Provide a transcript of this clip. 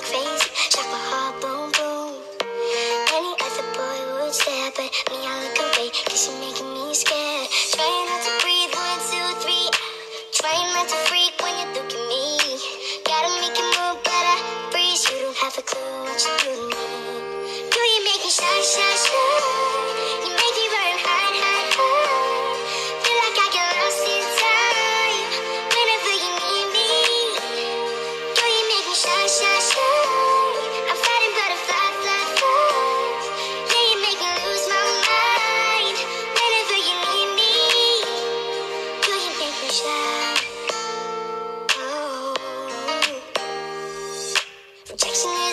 crazy. Shot my heart, boom, boom. Any other boy would stare, but me, I look away, cause you're making me scared. Trying not to breathe, 1, 2, 3. Trying not to freak when you look at me. Gotta make it move, but I freeze. You don't have a clue what you do to me. Do you make me shine, shine, shine? You make me burn hot, hot, hot. Feel like I get lost in time whenever you need me. Do you make me shine, shine, shine? I'm fighting butterfly, fly, flies. Yeah, you make me lose my mind whenever you need me. Do you make me shine? Oh. Rejection